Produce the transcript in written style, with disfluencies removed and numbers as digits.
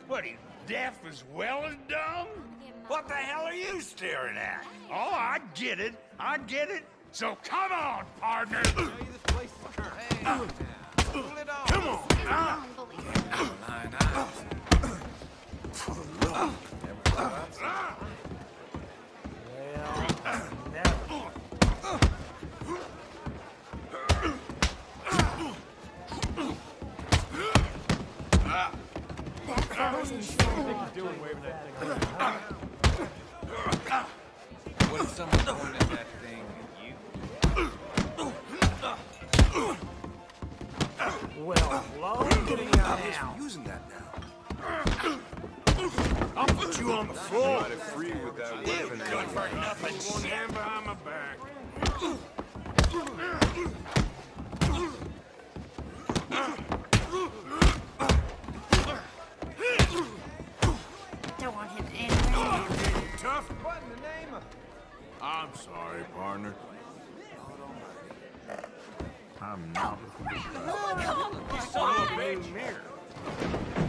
What, he's deaf as well as dumb? What the hell are you staring at? Oh, I get it. I get it. So come on, partner. Come on. What if someone pointed that thing at you? Well, Lowe's getting out now. Using that now. I'll put you on the floor. Free with that weapon. Good for nothing. One hand behind my back. Don't want him anywhere. Tough? What in the name of... I'm sorry, partner. I'm not. Oh, come on. Son of a bitch.